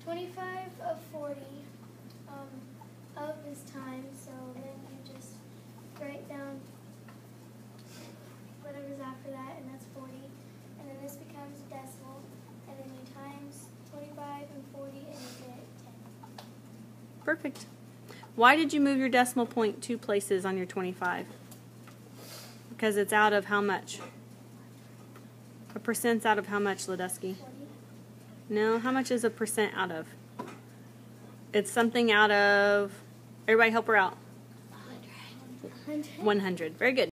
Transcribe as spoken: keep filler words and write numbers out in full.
twenty-five of forty um, of is times, so then you just write down whatever's after that, and that's forty. And then this becomes a decimal, and then you times twenty-five and forty, and you get ten. Perfect. Why did you move your decimal point two places on your twenty-five? Because it's out of how much? A percent's out of how much, Ladusky? forty. No, how much is a percent out of? It's something out of, everybody help her out. one hundred. one hundred. Very good.